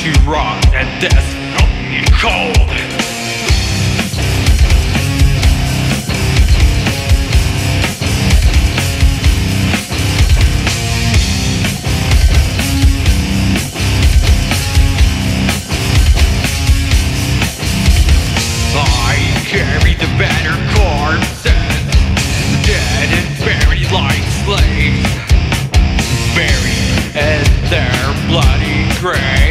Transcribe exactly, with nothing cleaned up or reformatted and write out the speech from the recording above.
to rot and death from the cold. I carry the battered corpses, dead and buried like slaves, buried in their bloody graves.